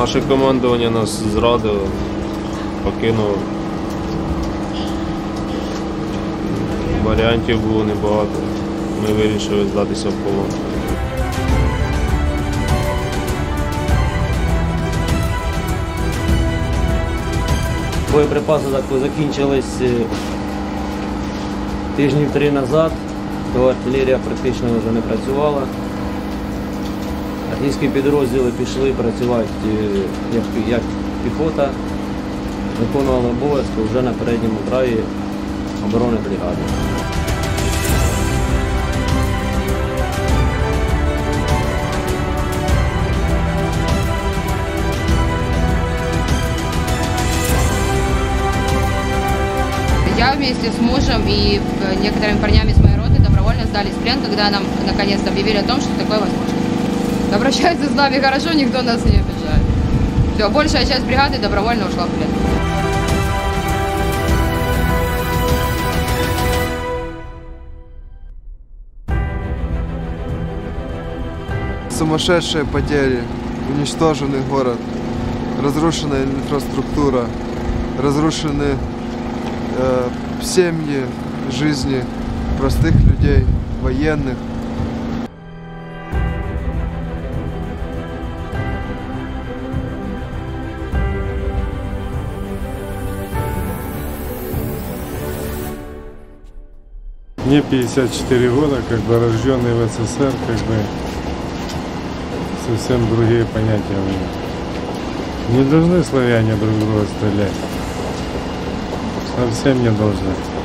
Наше командування нас зрадило, покинуло. Варіантів було небагато. Ми вирішили здатися в полон. Боєприпаси закінчились тижнів 3 назад, то артилерія практично вже не працювала. Армійські підрозділи пішли працювати як піхота, виконували обов'язки вже на передньому краї оборони бригади. Я вместе с мужем и некоторыми парнями с моей роты добровольно сдались в плен, когда нам наконец-то объявили о том, что такое возможно. Обращаются с нами хорошо, никто нас не обижает. Все, большая часть бригады добровольно ушла в плен. Сумасшедшие потери, уничтоженный город, разрушенная инфраструктура, разрушены семьи, жизни простых людей, военных. Мне 54 года, как бы рожденный в СССР, как бы совсем другие понятия у меня. Не должны славяне друг друга стрелять. Совсем не должны.